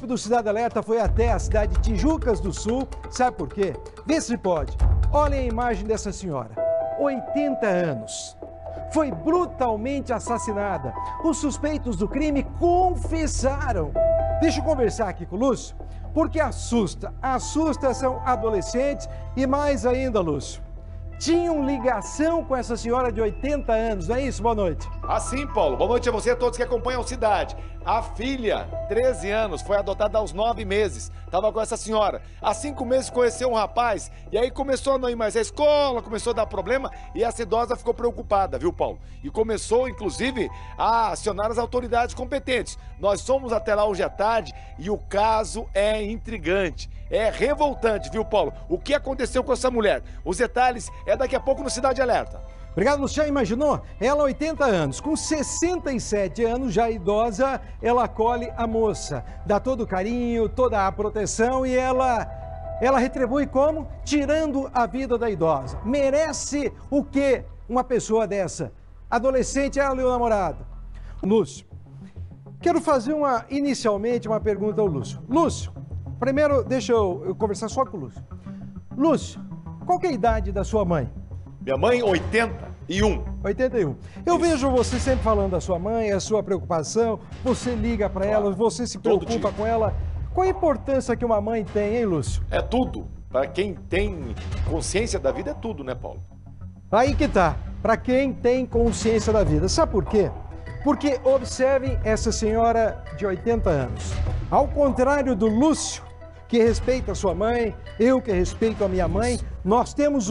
equipe do Cidade Alerta foi até a cidade de Tijucas do Sul. Sabe por quê? Vê se pode. Olhem a imagem dessa senhora. 80 anos. Foi brutalmente assassinada. Os suspeitos do crime confessaram. Deixa eu conversar aqui com o Lúcio, porque assusta. Assusta são adolescentes e mais ainda, Lúcio, tinham ligação com essa senhora de 80 anos, não é isso? Boa noite. Sim, Paulo. Boa noite a você e a todos que acompanham a Cidade. A filha, 13 anos, foi adotada aos 9 meses. Estava com essa senhora. Há 5 meses conheceu um rapaz e aí começou a não ir mais à escola, começou a dar problema e essa idosa ficou preocupada, viu, Paulo? E começou, inclusive, a acionar as autoridades competentes. Nós fomos até lá hoje à tarde e o caso é intrigante. É revoltante, viu, Paulo? O que aconteceu com essa mulher? Os detalhes é daqui a pouco no Cidade Alerta. Obrigado, Luciano. Imaginou? Ela, 80 anos, com 67 anos, já idosa, ela acolhe a moça, dá todo o carinho, toda a proteção e ela retribui como? Tirando a vida da idosa. Merece o quê uma pessoa dessa? Adolescente, ela e o namorado. Lúcio, quero fazer inicialmente uma pergunta ao Lúcio. Lúcio, primeiro deixa eu conversar só com o Lúcio. Lúcio, qual que é a idade da sua mãe? Minha mãe, 81. 81. Eu vejo você sempre falando da sua mãe, a sua preocupação, você liga para ela, você se preocupa com ela. Qual a importância que uma mãe tem, hein, Lúcio? É tudo. Para quem tem consciência da vida, é tudo, né, Paulo? Aí que tá. Para quem tem consciência da vida. Sabe por quê? Porque observem essa senhora de 80 anos. Ao contrário do Lúcio, que respeita a sua mãe, eu que respeito a minha mãe, nós temos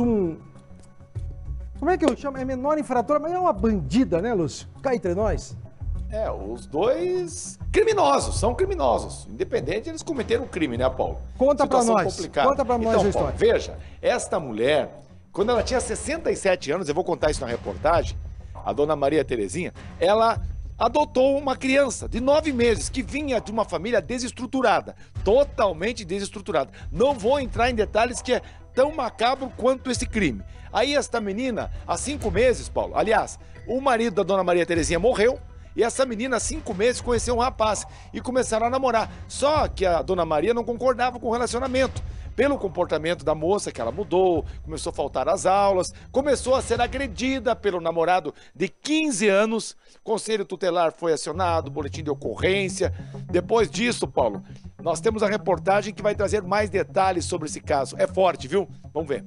como é que eu chamo? É menor infratora, mas é uma bandida, né, Lúcio? Cá entre nós. Os dois criminosos, são criminosos. Independente, eles cometeram um crime, né, Paulo? Conta pra nós. Complicada. Conta pra nós a história. Paulo, veja, esta mulher, quando ela tinha 67 anos, eu vou contar isso na reportagem, a dona Maria Terezinha, ela adotou uma criança de 9 meses que vinha de uma família desestruturada, totalmente desestruturada. Não vou entrar em detalhes que é tão macabro quanto esse crime. Aí esta menina, há 5 meses, Paulo, aliás, o marido da dona Maria Terezinha morreu e essa menina, há 5 meses, conheceu um rapaz e começaram a namorar. Só que a dona Maria não concordava com o relacionamento. Pelo comportamento da moça, que ela mudou, começou a faltar às aulas, começou a ser agredida pelo namorado de 15 anos, conselho tutelar foi acionado, boletim de ocorrência. Depois disso, Paulo, nós temos a reportagem que vai trazer mais detalhes sobre esse caso. É forte, viu? Vamos ver.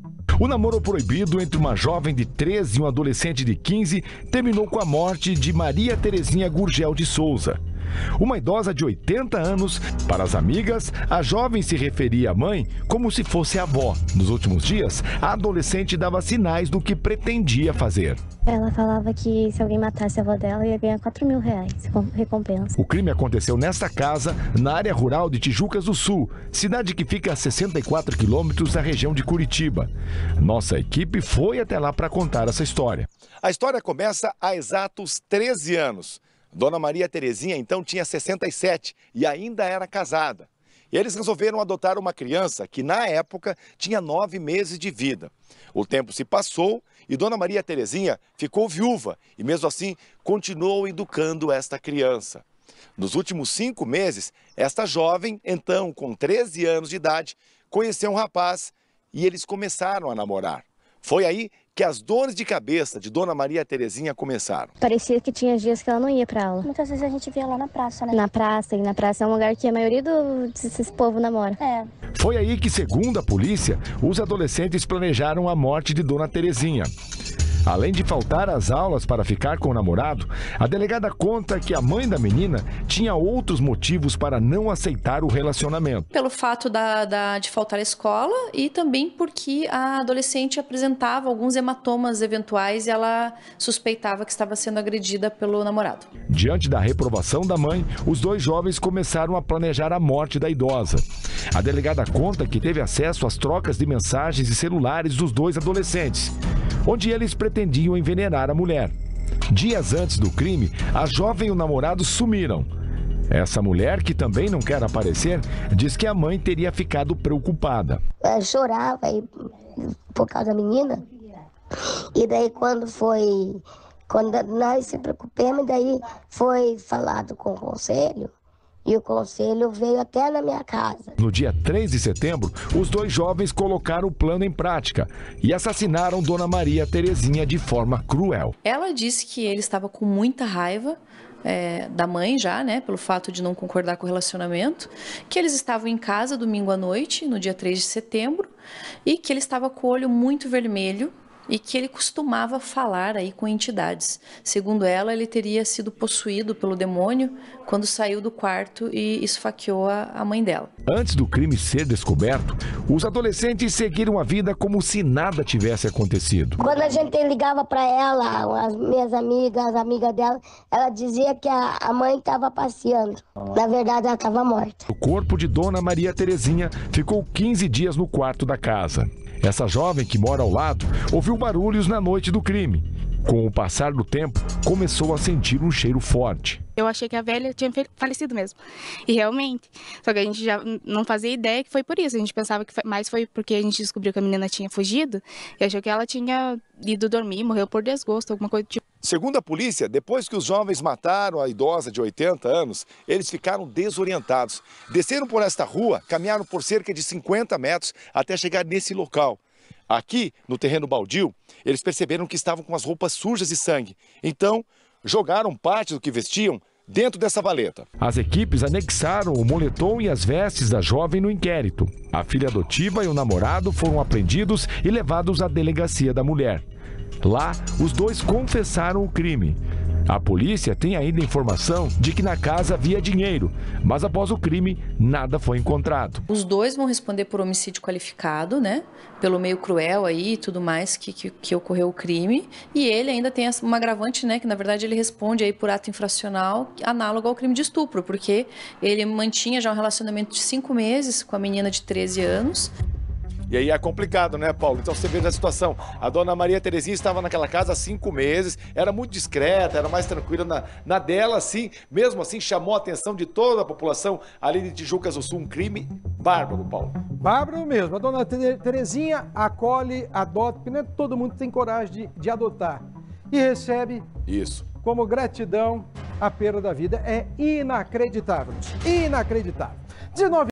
O namoro proibido entre uma jovem de 13 e um adolescente de 15 terminou com a morte de Maria Terezinha Gurgel de Souza. Uma idosa de 80 anos, para as amigas, a jovem se referia à mãe como se fosse avó. Nos últimos dias, a adolescente dava sinais do que pretendia fazer. Ela falava que se alguém matasse a avó dela, ia ganhar R$4.000 como recompensa. O crime aconteceu nesta casa, na área rural de Tijucas do Sul, cidade que fica a 64 quilômetros da região de Curitiba. Nossa equipe foi até lá para contar essa história. A história começa há exatos 13 anos. Dona Maria Terezinha, então, tinha 67 e ainda era casada. E eles resolveram adotar uma criança que, na época, tinha 9 meses de vida. O tempo se passou e Dona Maria Terezinha ficou viúva e, mesmo assim, continuou educando esta criança. Nos últimos 5 meses, esta jovem, então, com 13 anos de idade, conheceu um rapaz e eles começaram a namorar. Foi aí que as dores de cabeça de Dona Maria Terezinha começaram. Parecia que tinha dias que ela não ia pra aula. Muitas vezes a gente via lá na praça, né? Na praça é um lugar que a maioria desses povo namora. É. Foi aí que, segundo a polícia, os adolescentes planejaram a morte de Dona Terezinha. Além de faltar às aulas para ficar com o namorado, a delegada conta que a mãe da menina tinha outros motivos para não aceitar o relacionamento. Pelo fato de faltar à escola e também porque a adolescente apresentava alguns hematomas eventuais e ela suspeitava que estava sendo agredida pelo namorado. Diante da reprovação da mãe, os dois jovens começaram a planejar a morte da idosa. A delegada conta que teve acesso às trocas de mensagens e celulares dos dois adolescentes, onde eles pretendiam envenenar a mulher. Dias antes do crime, a jovem e o namorado sumiram. Essa mulher, que também não quer aparecer, diz que a mãe teria ficado preocupada. Ela chorava aí por causa da menina. E daí quando nós se preocupamos, daí foi falado com o conselho E o conselho veio até na minha casa. No dia 3 de setembro, os dois jovens colocaram o plano em prática e assassinaram Dona Maria Terezinha de forma cruel. Ela disse que ele estava com muita raiva da mãe já, né, pelo fato de não concordar com o relacionamento, que eles estavam em casa domingo à noite, no dia 3 de setembro, e que ele estava com o olho muito vermelho, e que ele costumava falar aí com entidades. Segundo ela, ele teria sido possuído pelo demônio quando saiu do quarto e esfaqueou a mãe dela. Antes do crime ser descoberto, os adolescentes seguiram a vida como se nada tivesse acontecido. Quando a gente ligava para ela, as minhas amigas, as amigas dela, ela dizia que a mãe estava passeando. Na verdade, ela estava morta. O corpo de Dona Maria Terezinha ficou 15 dias no quarto da casa. Essa jovem que mora ao lado ouviu barulhos na noite do crime. Com o passar do tempo, começou a sentir um cheiro forte. Eu achei que a velha tinha falecido mesmo. E realmente. Só que a gente já não fazia ideia que foi por isso. A gente pensava que mais foi porque a gente descobriu que a menina tinha fugido e achou que ela tinha ido dormir, morreu por desgosto, alguma coisa do tipo. Segundo a polícia, depois que os jovens mataram a idosa de 80 anos, eles ficaram desorientados. Desceram por esta rua, caminharam por cerca de 50 metros até chegar nesse local. Aqui, no terreno baldio, eles perceberam que estavam com as roupas sujas de sangue. Então, jogaram parte do que vestiam dentro dessa valeta. As equipes anexaram o moletom e as vestes da jovem no inquérito. A filha adotiva e o namorado foram apreendidos e levados à delegacia da mulher. Lá, os dois confessaram o crime. A polícia tem ainda informação de que na casa havia dinheiro, mas após o crime, nada foi encontrado. Os dois vão responder por homicídio qualificado, né? Pelo meio cruel aí e tudo mais que ocorreu o crime. E ele ainda tem uma agravante, né? Que na verdade ele responde aí por ato infracional análogo ao crime de estupro, porque ele mantinha já um relacionamento de 5 meses com a menina de 13 anos. E aí é complicado, né, Paulo? Então você vê a situação. A Dona Maria Terezinha estava naquela casa há 5 meses, era muito discreta, era mais tranquila na dela, assim. Mesmo assim, chamou a atenção de toda a população ali de Tijucas do Sul. Um crime bárbaro, Paulo. Bárbaro mesmo. A Dona Terezinha acolhe, adota, porque não é todo mundo tem coragem de adotar. E recebe isso como gratidão a perda da vida. É inacreditável. Inacreditável. 19